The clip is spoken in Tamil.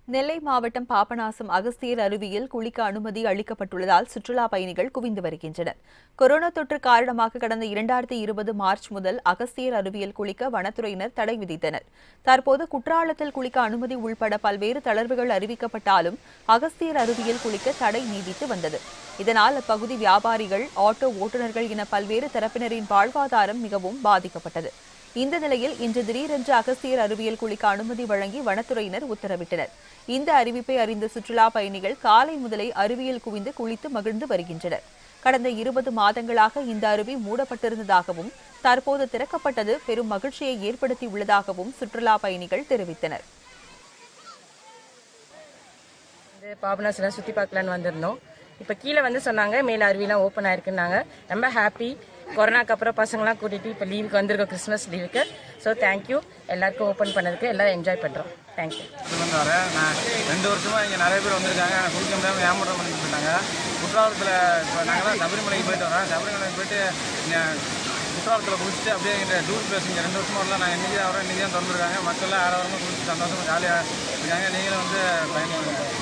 நெல்லை மாவட்டம் பாபநாசம் அகஸ்தியர் அருவியில் குளிக்க அனுமதி அளிக்கப்பட்டுள்ளதால் சுற்றுலா பயணிகள் குவிந்து வருகின்றனர். கொரோனா தொற்று காரணமாக கடந்த 2020 மார்ச் முதல் அகஸ்தியர் அருவியில் குளிக்க வனத்துறையினர் தடை விதித்தனர். தற்போது குற்றாலத்தில் குளிக்க அனுமதி உள்பட பல்வேறு தளர்வுகள் அறிவிக்கப்பட்டாலும் அகஸ்தியர் அருவியில் குளிக்க தடை நீடித்து வந்தது. இதனால் அப்பகுதி வியாபாரிகள், ஆட்டோ ஓட்டுநர்கள் என பல்வேறு தரப்பினரின் வாழ்வாதாரம் மிகவும் பாதிக்கப்பட்டது. இந்த நிலையில் இன்று திடீரென்று அகஸ்தியர் அருவியில் குளிக்க அனுமதி வழங்கி வனத்துறையினர் உத்தரவிட்டனர். இந்த அறிவிப்பை அறிந்த சுற்றுலா பயணிகள் காலை முதலே அருவியில் குவிந்து குளித்து மகிழ்ந்து வருகின்றனர். கடந்த 20 மாதங்களாக இந்த அருவி மூடப்பட்டிருந்ததாகவும் தற்போது திறக்கப்பட்டது பெரும் மகிழ்ச்சியை ஏற்படுத்தியுள்ளதாகவும் சுற்றுலா பயணிகள் தெரிவித்தனர். பாபநாசம் சுற்றி பார்க்கலான்னு வந்திருந்தோம். இப்போ கீழே வந்து சொன்னாங்க மேலே அருவிலாம் ஓப்பன் ஆயிருக்குன்னாங்க. ரொம்ப ஹாப்பி. கொரோனாக்கு அப்புறம் பசங்களாம் கூட்டிகிட்டு இப்போ லீவுக்கு வந்திருக்கோம், கிறிஸ்மஸ் லீவுக்கு. ஸோ தேங்க்யூ எல்லாருக்கும் ஓப்பன் பண்ணதுக்கு. எல்லோரும் என்ஜாய் பண்ணுறோம். தேங்க்யூ. நான் 2 வருஷமாக இங்கே நிறைய பேர் வந்திருக்காங்க. குளிக்க முடியாமல் ஏமாற்றம் பண்ணிட்டு போயிட்டாங்க. குற்றாலத்தில் இப்போ நாங்கள் தான் சபரிமலைக்கு போயிட்டு வரோம். சபரிமலைக்கு போயிட்டு குற்றாலத்தில் குளிச்சுட்டு அப்படியே எங்கள் டூர் பிளேஸ் இங்கே 2 வருஷமாக வரலாம். நான் இன்றைக்கி தான் வரேன், இன்றைக்கி தான் திறந்துருக்காங்க. மக்கள்லாம் 6 வாரமாக குளிச்சு சந்தோஷமாக ஜாலியாக இருக்காங்க. நீங்களும் வந்து பயணம்